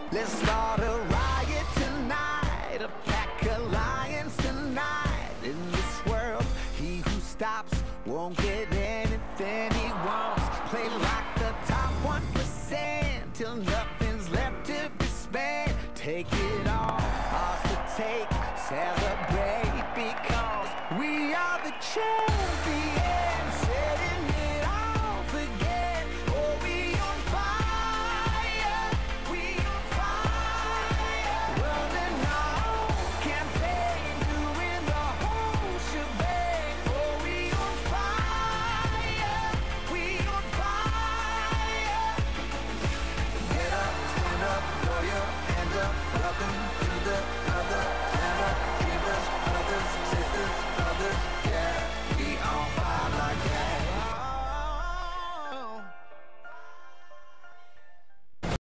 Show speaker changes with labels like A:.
A: Let's start a riot tonight, a pack of lions tonight. In this world, he who stops won't get anything he wants. Play like the top 1% till nothing's left to be spent. Take it all, ours to take, celebrate, because we are the champions.